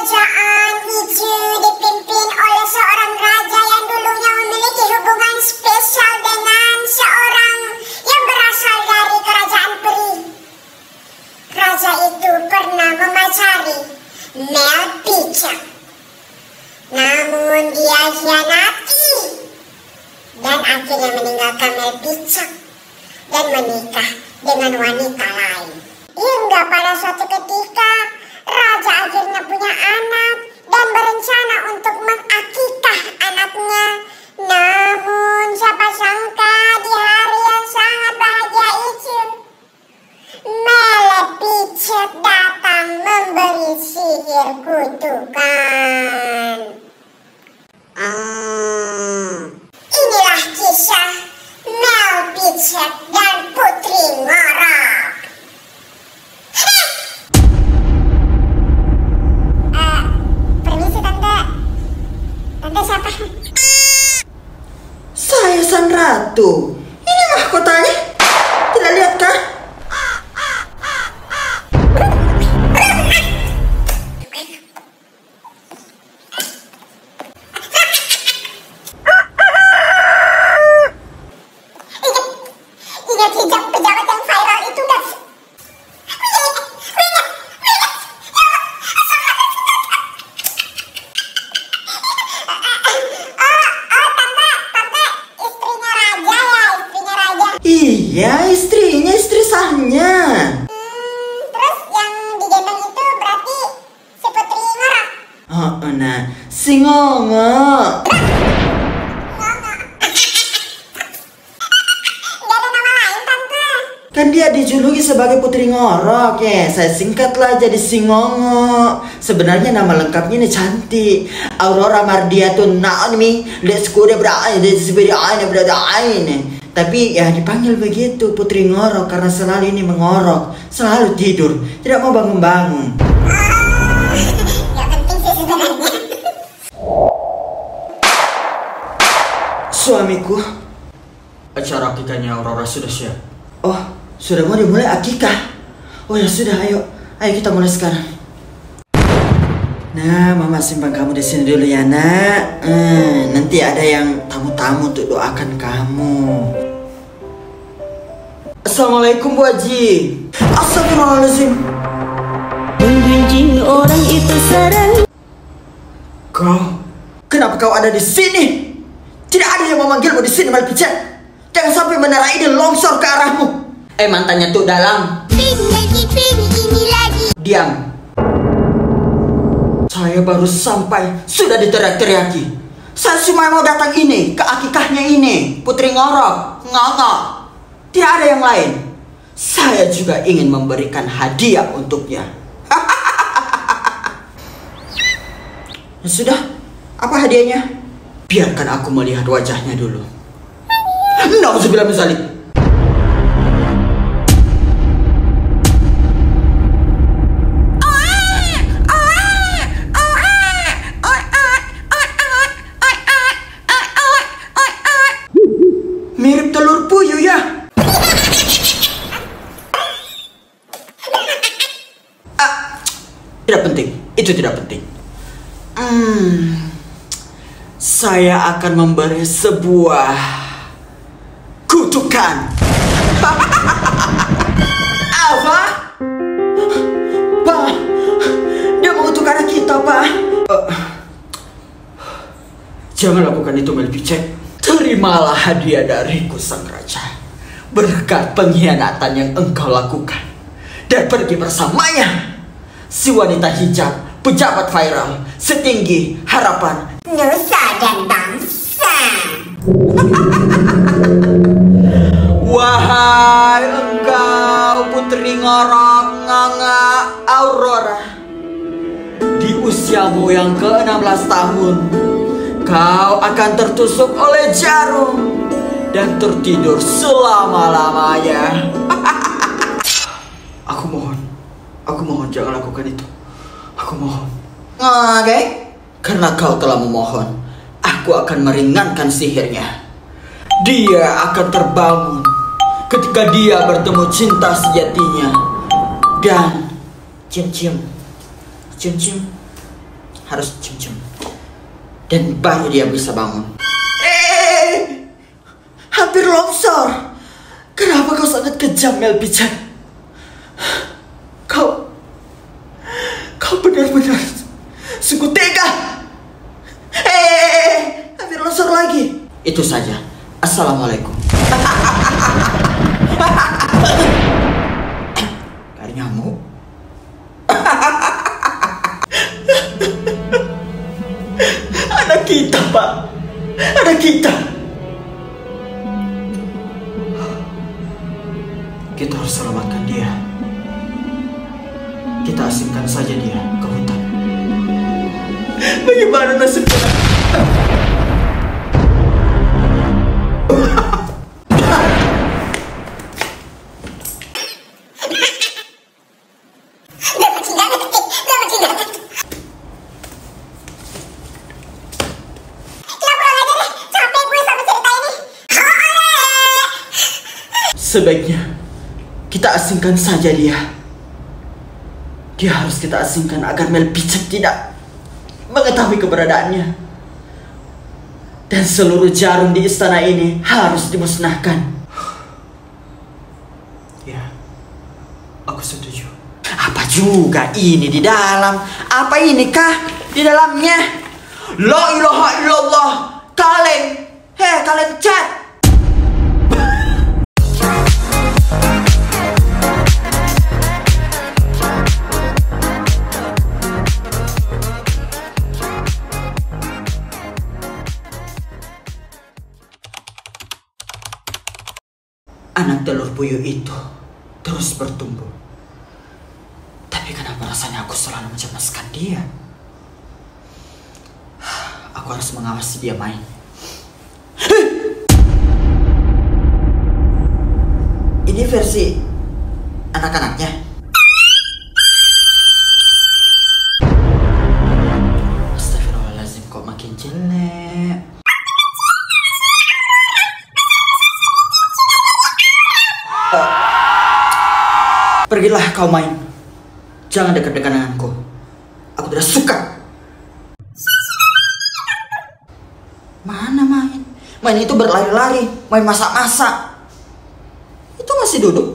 Kerajaan Iju dipimpin oleh seorang raja yang dulunya memiliki hubungan spesial dengan seorang yang berasal dari kerajaan peri. Raja itu pernah memacari Melpicek, namun dia hianati dan akhirnya meninggalkan Melpicek dan menikah dengan wanita lain. Hingga pada suatu ketika raja akhirnya punya anak dan berencana untuk mengakikah anaknya. Namun siapa sangka di hari yang sangat bahagia itu Melpicek datang memberi sihir kutukan. Inilah kisah Melpicek dan Putri Ngorok. Permisi tante. Tante siapa? Saya Sang Ratu. Ini mahkotanya. Tidak lihat kah? Ingat hijab pejabat yang viral itu, guys. Iya, istrinya, istri sahnya. Terus yang digendong itu berarti si Putri Ngorok. Oh, nah, si Ngongok. Gak ada nama lain, tante. Kan dia dijuluki sebagai Putri Ngorok ya. Saya singkatlah jadi si Ngongok. Sebenarnya nama lengkapnya ini cantik. Aurora Mardiatun Naomi Leskude Brain Desibirain Bradain. Tapi ya dipanggil begitu Putri Ngorok karena selalu ini mengorok, selalu tidur, tidak mau bangun-bangun. Gak penting sih sebenarnya. Suamiku, Acara akikahnya Aurora sudah siap. oh sudah mau dimulai akikah? Oh ya sudah, ayo kita mulai sekarang. Nah, mama simpan kamu di sini dulu ya nak. Nanti ada yang tamu-tamu untuk doakan kamu. Assalamualaikum Bu Haji. Astagfirullahaladzim. Membenci orang itu serang. Kenapa kau ada di sini? Tidak ada yang memanggilmu di sini Melpicek. Jangan sampai menara ini longsor ke arahmu. Mantannya tuh dalam. Ping ini lagi. Diam. Saya baru sampai sudah diteriak-teriaki. Saya cuma mau datang ini ke akikahnya ini Putri Ngorok, Ngongok. Tidak ada yang lain. Saya juga ingin memberikan hadiah untuknya. Sudah, apa hadiahnya? Biarkan aku melihat wajahnya dulu. Nauzubillah min dzalik. Mirip telur puyuh ya. Tidak penting, itu tidak penting. Saya akan memberi sebuah kutukan. Apa? Pak, dia mengutuk anak kita, Pak. Jangan lakukan itu Melpicek. Terimalah hadiah dariku Sang Raja. Berkat pengkhianatan yang engkau lakukan. Dan pergi bersamanya si wanita hijab, pejabat viral, setinggi harapan Nusa dan bangsa. Wahai engkau Putri Ngorok, Ngongok, Aurora. Di usiamu yang ke-16 tahun, kau akan tertusuk oleh jarum dan tertidur selama-lamanya. Aku mohon jangan lakukan itu. Aku mohon. Oke. Karena kau telah memohon, aku akan meringankan sihirnya. Dia akan terbangun ketika dia bertemu cinta sejatinya. Dan cium-cium, cium-cium, harus cium-cium. Dan baru dia bisa bangun. Hampir longsor. Kenapa kau sangat kejam, Mel Pican? Kau benar-benar sungguh tega. Hampir longsor lagi. Itu saja. Assalamualaikum. Dari nyamuk. Anak kita, Pak. Anak kita. Kita harus selamatkan dia. Kita asingkan saja dia ke hutan. Bagaimana nasibnya? Sebaiknya kita asingkan saja dia. Dia harus kita asingkan agar Mel Pican tidak mengetahui keberadaannya. Dan seluruh jarum di istana ini harus dimusnahkan. Ya, aku setuju. Apa juga ini di dalam? Apa ini kah di dalamnya? La ilaha illallah. Kalian chat. Anak telur puyuh itu terus bertumbuh. Tapi kenapa rasanya aku selalu mencemaskan dia? Aku harus mengawasi dia main. Ini versi anak-anaknya. Astagfirullahaladzim, kok makin jelek. Pergilah kau main. Jangan dekat-dekat denganku. Aku tidak suka. Mana main? Main itu berlari-lari, main masak-masak. Itu masih duduk.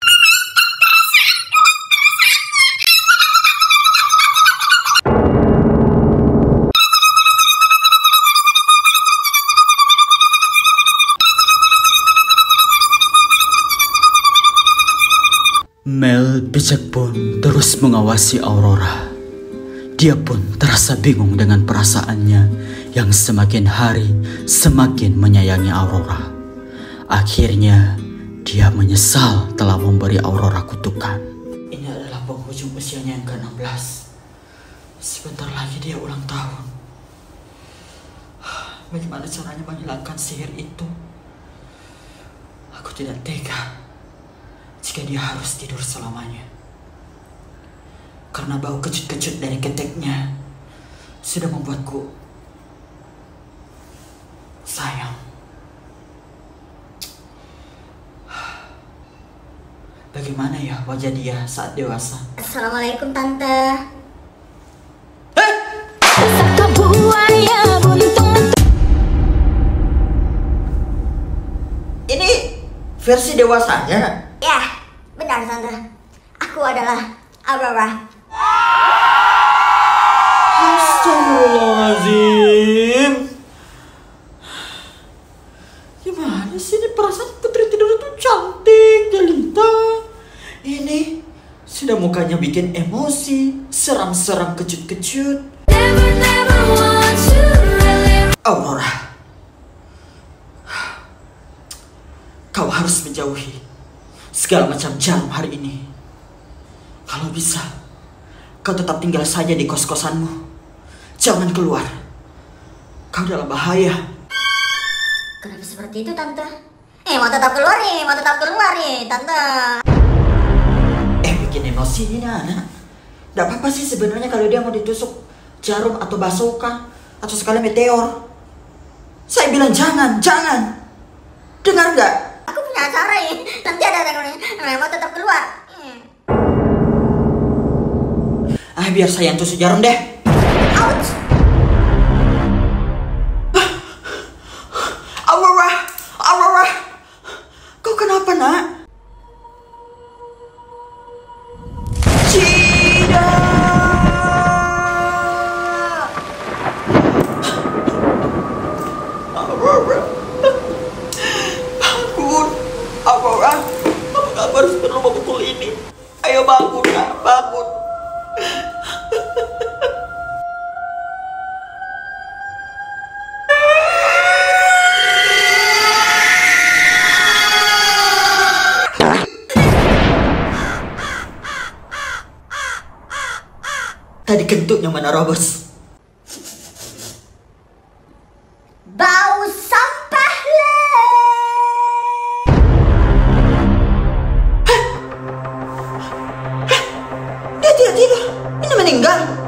Mel Pican pun terus mengawasi Aurora. Dia pun terasa bingung dengan perasaannya yang semakin hari semakin menyayangi Aurora. Akhirnya dia menyesal telah memberi Aurora kutukan. Ini adalah penghujung usianya yang ke-16. Sebentar lagi dia ulang tahun. Bagaimana caranya menghilangkan sihir itu? Aku tidak tega jika dia harus tidur selamanya. Karena bau kecut-kecut dari keteknya sudah membuatku sayang. Bagaimana ya wajah dia saat dewasa? Assalamualaikum Tante. Ini versi dewasanya. Ya, benar Tante. Aku adalah Aurora. Astagfirullahaladzim. Gimana sih ini perasaan putri tidur itu cantik, jelita. Ini sudah mukanya bikin emosi, seram-seram kecut-kecut. Aurora, kau harus menjauhi segala macam jarum hari ini. Kalau bisa, kau tetap tinggal saja di kos-kosanmu. Jangan keluar. Kau dalam bahaya. Kenapa seperti itu Tante? Mau tetap keluar nih Tante. Bikin emosi ini anak. Gak apa-apa sih sebenarnya kalau dia mau ditusuk jarum atau bazooka atau sekali meteor. Saya bilang jangan. Dengar nggak? Aku punya acara ya. Nanti ada yang mau tetap keluar. Biar saya yang tusuk jarum deh. Ouch! Aurora! Aurora! Kau kenapa, nak? Aurora, bangun. Aurora, kamu harus perlu memukul ini. Ayo bangun, nak, bangun. Tadi kentutnya mana, Robos? Bau sampah le. Dia tidak tidur. Ini meninggal.